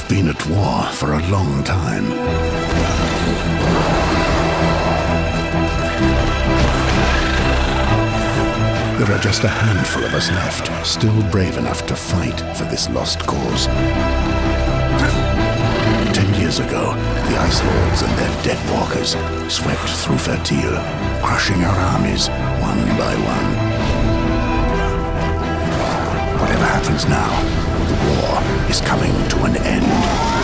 have been at war for a long time. There are just a handful of us left, still brave enough to fight for this lost cause. 10 years ago, the Ice Lords and their dead walkers swept through Fertile, crushing our armies one by one. Whatever happens now, the war is coming to an end.